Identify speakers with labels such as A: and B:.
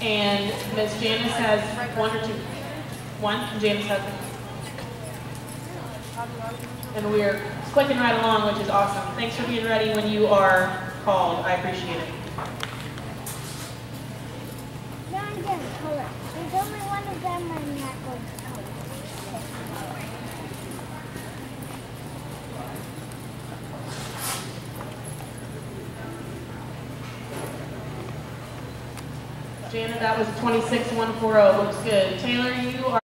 A: And Miss Janice has one or two? One, and Janice has one. And we're clicking right along, which is awesome. Thanks for being ready when you are called. I appreciate it.
B: No, I'm going to color. There's only one of them I'm not going to color.
A: Janet, that was 26140. Looks good. Taylor, you are